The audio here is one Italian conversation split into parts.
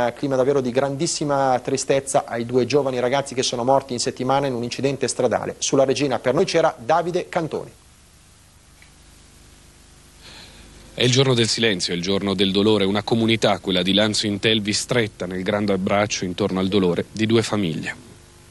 Clima davvero di grandissima tristezza ai due giovani ragazzi che sono morti in settimana in un incidente stradale. Sulla Regina per noi c'era Davide Cantoni. È il giorno del silenzio, è il giorno del dolore, una comunità, quella di Lanzo Intelvi, stretta nel grande abbraccio intorno al dolore di due famiglie.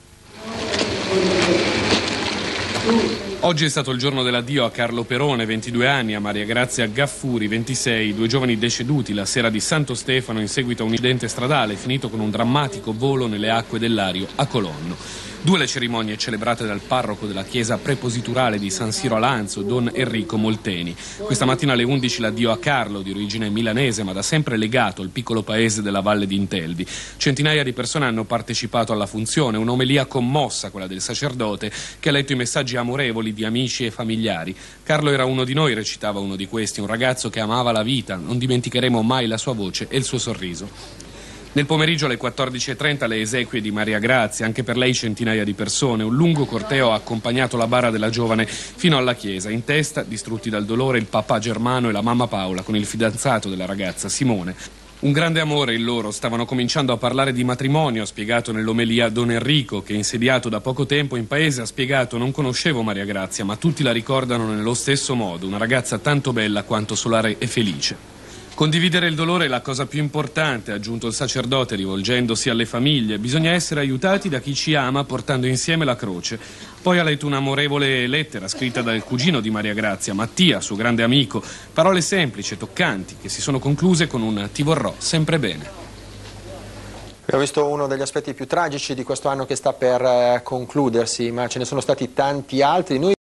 Oggi è stato il giorno dell'addio a Carlo Perone, 22 anni, a Maria Grazia Gaffuri, 26, due giovani deceduti la sera di Santo Stefano in seguito a un incidente stradale finito con un drammatico volo nelle acque del Lario a Colonno. Due le cerimonie celebrate dal parroco della chiesa prepositurale di San Siro a Lanzo, Don Enrico Molteni. Questa mattina alle 11 l'addio a Carlo, di origine milanese ma da sempre legato al piccolo paese della Valle d'Intelvi. Centinaia di persone hanno partecipato alla funzione, un'omelia commossa, quella del sacerdote, che ha letto i messaggi amorevoli di amici e familiari. Carlo era uno di noi, recitava uno di questi, un ragazzo che amava la vita, non dimenticheremo mai la sua voce e il suo sorriso. Nel pomeriggio alle 14:30 le esequie di Maria Grazia, anche per lei centinaia di persone. Un lungo corteo ha accompagnato la bara della giovane fino alla chiesa. In testa, distrutti dal dolore, il papà Germano e la mamma Paola con il fidanzato della ragazza, Simone. Un grande amore il loro, stavano cominciando a parlare di matrimonio, ha spiegato nell'omelia Don Enrico, che insediato da poco tempo in paese ha spiegato: non conoscevo Maria Grazia, ma tutti la ricordano nello stesso modo, una ragazza tanto bella quanto solare e felice. Condividere il dolore è la cosa più importante, ha aggiunto il sacerdote rivolgendosi alle famiglie. Bisogna essere aiutati da chi ci ama portando insieme la croce. Poi ha letto un'amorevole lettera scritta dal cugino di Maria Grazia, Mattia, suo grande amico. Parole semplici e toccanti che si sono concluse con un "ti vorrò sempre bene". Abbiamo visto uno degli aspetti più tragici di questo anno che sta per concludersi, ma ce ne sono stati tanti altri. Noi